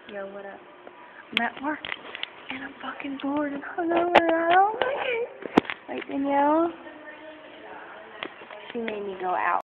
Yo, what up? I'm at work, and I'm fucking bored and hungover. I don't like it. Right, Danielle? She made me go out.